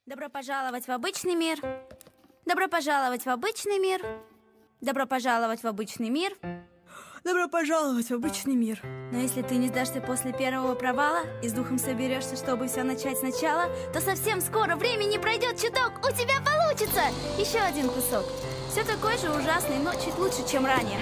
Добро пожаловать в обычный мир. Добро пожаловать в обычный мир. Добро пожаловать в обычный мир. Добро пожаловать в обычный мир. Но если ты не сдашься после первого провала и с духом соберешься, чтобы все начать сначала, то совсем скоро времени пройдет чуток, у тебя получится! Еще один кусок. Все такой же ужасный, но чуть лучше, чем ранее.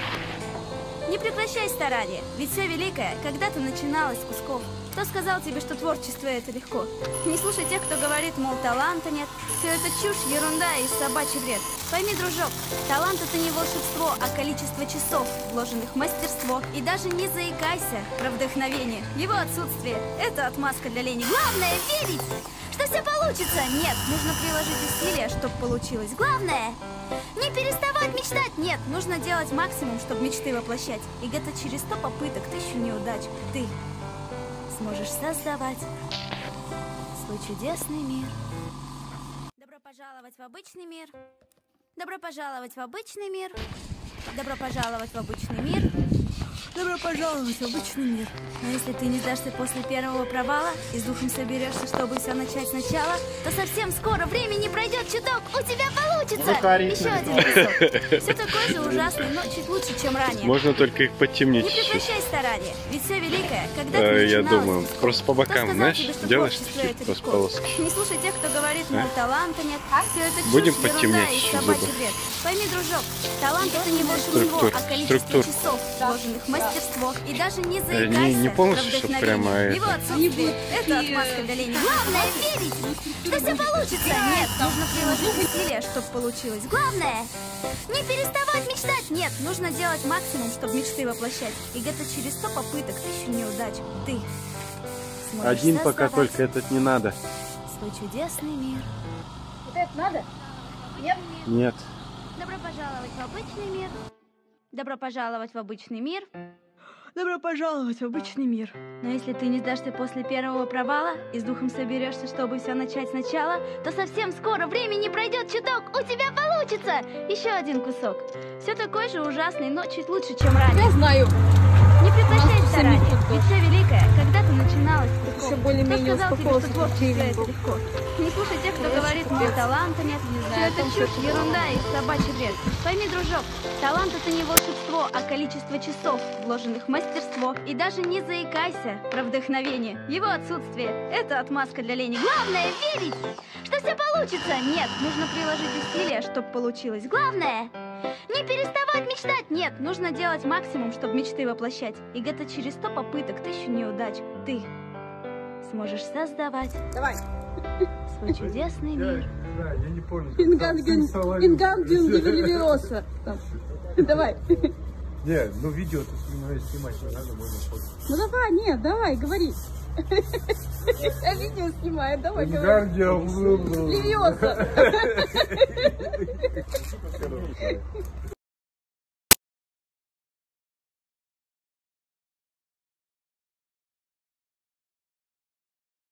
Не прекращай старания, ведь все великое когда-то начиналось с кусков. Кто сказал тебе, что творчество это легко? Не слушай тех, кто говорит, мол, таланта нет. Все это чушь, ерунда и собачий бред. Пойми, дружок, талант это не волшебство, а количество часов, вложенных в мастерство. И даже не заикайся про вдохновение. Его отсутствие – это отмазка для лени. Главное – верить, что все получится. Нет, нужно приложить усилия, чтобы получилось. Главное – не переставать мечтать. Нет, нужно делать максимум, чтобы мечты воплощать. И где-то через 100 попыток, 1000 неудач ты сможешь создавать свой чудесный мир. Добро пожаловать в обычный мир. Добро пожаловать в обычный мир. Добро пожаловать в обычный мир. Добро пожаловать в обычный мир. Но если ты не сдашься после первого провала и с духом соберешься, чтобы все начать сначала, то совсем скоро времени пройдет чуток, у тебя получится! Еще один кусок. Все такой же ужасный, но чуть лучше, чем ранее. Можно только их подтемнить. Не прекращай старания, ведь все великое когда-то начиналось. Я думаю, просто по бокам, знаешь, делаешь такие полоски. Не слушай тех, кто говорит, мол, таланта нет. Все это чушь, Будем ерунда подтемнять и зубы. собачий бред. Пойми, дружок, талант это не волшебство, а количество часов, вложенных в мастерство. И даже не заикайся не полностью, про прямо Его отсутствие – это отмазка для лени. Главное – верить, что все получится. Нет, нужно приложить усилия, чтобы получилось. Главное – не переставать мечтать. Нет, нужно делать максимум, чтобы мечты воплощать. И где-то через 100 попыток, 1000 неудач ты сможешь один пока создавать только этот не надо. свой чудесный мир. Вот это надо? Нет? Нет. Добро пожаловать в обычный мир. Добро пожаловать в обычный мир. Добро пожаловать в обычный мир. Но если ты не сдашься после первого провала и с духом соберешься, чтобы все начать сначала, то совсем скоро времени пройдет чуток, у тебя получится! Еще один кусок. Все такой же ужасный, но чуть лучше, чем ранее. Я знаю. Не прекращай старания, ведь все великое когда-то начиналось с кусков. Все более-менее Кто сказал тебе, успокоился, что творчество это был. легко? Не слушай тех, кто говорит, мол, таланта нет. Все это чушь, ерунда и собачий бред. Пойми, дружок, талант это не волшебство, а количество часов, вложенных в мастерство. И даже не заикайся про вдохновение. Его отсутствие – это отмазка для лени. Главное – верить, что все получится. Нет, нужно приложить усилия, чтобы получилось. Главное – не переставать мечтать. Нет, нужно делать максимум, чтобы мечты воплощать. И где-то через 100 попыток, 1000 неудач ты сможешь создавать свой чудесный мир. Да, я не помню. Ингангин Левиоса. Давай. Не, ну видео-то снимать не надо, можно фото. Ну давай, нет, давай, говори. Я видео снимаю, давай, говори. Ингангин Левиоса.